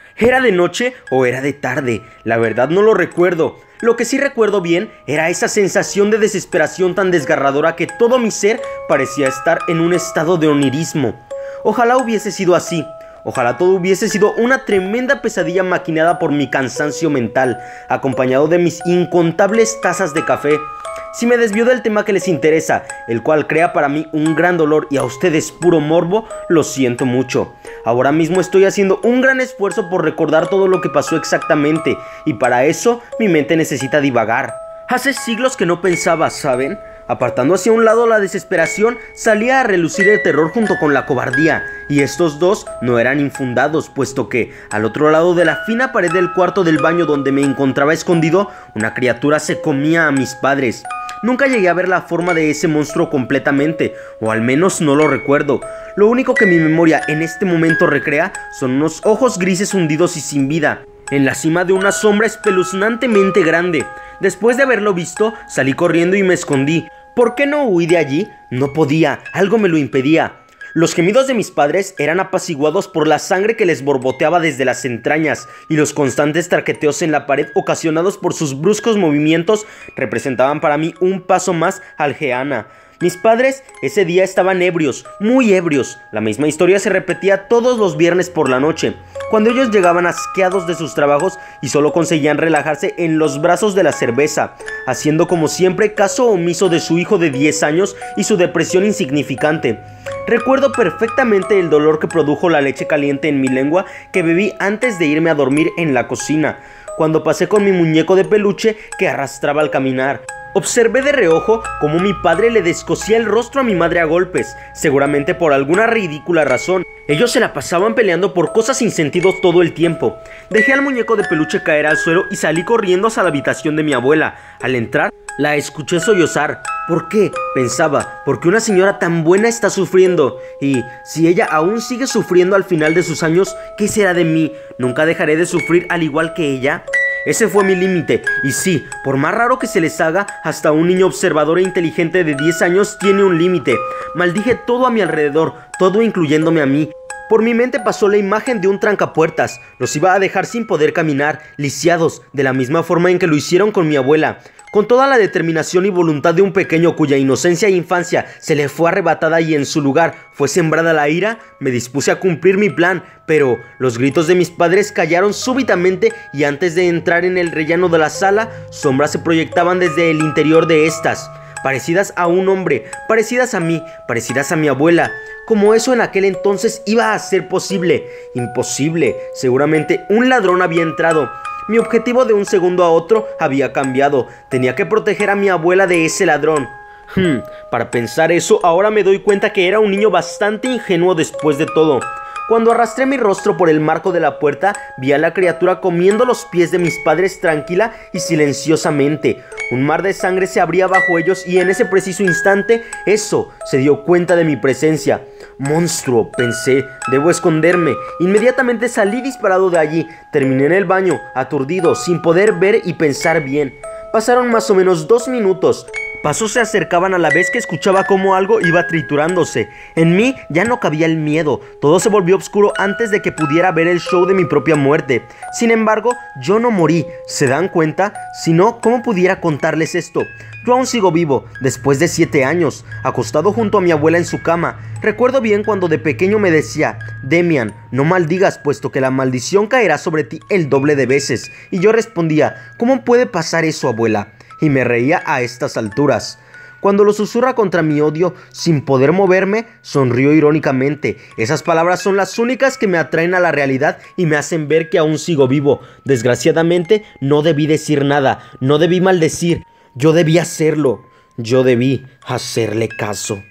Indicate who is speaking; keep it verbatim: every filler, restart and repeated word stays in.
Speaker 1: ¿Era de noche o era de tarde? La verdad no lo recuerdo. Lo que sí recuerdo bien era esa sensación de desesperación tan desgarradora que todo mi ser parecía estar en un estado de onirismo. Ojalá hubiese sido así. Ojalá todo hubiese sido una tremenda pesadilla maquinada por mi cansancio mental, acompañado de mis incontables tazas de café. Si me desvío del tema que les interesa, el cual crea para mí un gran dolor y a ustedes puro morbo, lo siento mucho. Ahora mismo estoy haciendo un gran esfuerzo por recordar todo lo que pasó exactamente, y para eso mi mente necesita divagar. Hace siglos que no pensaba, ¿saben? Apartando hacia un lado la desesperación, salía a relucir el terror junto con la cobardía, y estos dos no eran infundados, puesto que, al otro lado de la fina pared del cuarto del baño donde me encontraba escondido, una criatura se comía a mis padres. Nunca llegué a ver la forma de ese monstruo completamente, o al menos no lo recuerdo. Lo único que mi memoria en este momento recrea son unos ojos grises hundidos y sin vida, en la cima de una sombra espeluznantemente grande. Después de haberlo visto, salí corriendo y me escondí. ¿Por qué no huí de allí? No podía, algo me lo impedía. Los gemidos de mis padres eran apaciguados por la sangre que les borboteaba desde las entrañas, y los constantes traqueteos en la pared ocasionados por sus bruscos movimientos representaban para mí un paso más al Gehenna. Mis padres ese día estaban ebrios, muy ebrios. La misma historia se repetía todos los viernes por la noche, cuando ellos llegaban asqueados de sus trabajos y solo conseguían relajarse en los brazos de la cerveza, haciendo como siempre caso omiso de su hijo de diez años y su depresión insignificante. Recuerdo perfectamente el dolor que produjo la leche caliente en mi lengua que bebí antes de irme a dormir en la cocina, cuando pasé con mi muñeco de peluche que arrastraba al caminar. Observé de reojo cómo mi padre le descosía el rostro a mi madre a golpes, seguramente por alguna ridícula razón. Ellos se la pasaban peleando por cosas sin sentido todo el tiempo. Dejé al muñeco de peluche caer al suelo y salí corriendo hacia la habitación de mi abuela. Al entrar, la escuché sollozar. ¿Por qué? Pensaba, ¿por qué una señora tan buena está sufriendo? Y si ella aún sigue sufriendo al final de sus años, ¿qué será de mí? ¿Nunca dejaré de sufrir al igual que ella? Ese fue mi límite, y sí, por más raro que se les haga, hasta un niño observador e inteligente de diez años tiene un límite. Maldije todo a mi alrededor, todo incluyéndome a mí. Por mi mente pasó la imagen de un trancapuertas. Los iba a dejar sin poder caminar, lisiados, de la misma forma en que lo hicieron con mi abuela. Con toda la determinación y voluntad de un pequeño cuya inocencia e infancia se le fue arrebatada y en su lugar fue sembrada la ira, me dispuse a cumplir mi plan, pero los gritos de mis padres callaron súbitamente y antes de entrar en el rellano de la sala, sombras se proyectaban desde el interior de estas, parecidas a un hombre, parecidas a mí, parecidas a mi abuela. Como eso en aquel entonces iba a ser posible, imposible, seguramente un ladrón había entrado. Mi objetivo de un segundo a otro había cambiado. Tenía que proteger a mi abuela de ese ladrón. Hmm, para pensar eso, ahora me doy cuenta que era un niño bastante ingenuo después de todo. Cuando arrastré mi rostro por el marco de la puerta, vi a la criatura comiendo los pies de mis padres tranquila y silenciosamente. Un mar de sangre se abría bajo ellos y en ese preciso instante, eso se dio cuenta de mi presencia. Monstruo, pensé, debo esconderme. Inmediatamente salí disparado de allí. Terminé en el baño, aturdido, sin poder ver y pensar bien. Pasaron más o menos dos minutos. Pasos se acercaban a la vez que escuchaba cómo algo iba triturándose. En mí ya no cabía el miedo. Todo se volvió oscuro antes de que pudiera ver el show de mi propia muerte. Sin embargo, yo no morí. ¿Se dan cuenta? Si no, ¿cómo pudiera contarles esto? Yo aún sigo vivo, después de siete años, acostado junto a mi abuela en su cama. Recuerdo bien cuando de pequeño me decía, Demian, no maldigas puesto que la maldición caerá sobre ti el doble de veces. Y yo respondía, ¿cómo puede pasar eso, abuela? Y me reía a estas alturas. Cuando lo susurra contra mi odio, sin poder moverme, sonrío irónicamente. Esas palabras son las únicas que me atraen a la realidad y me hacen ver que aún sigo vivo. Desgraciadamente, no debí decir nada, no debí maldecir. Yo debí hacerlo, yo debí hacerle caso.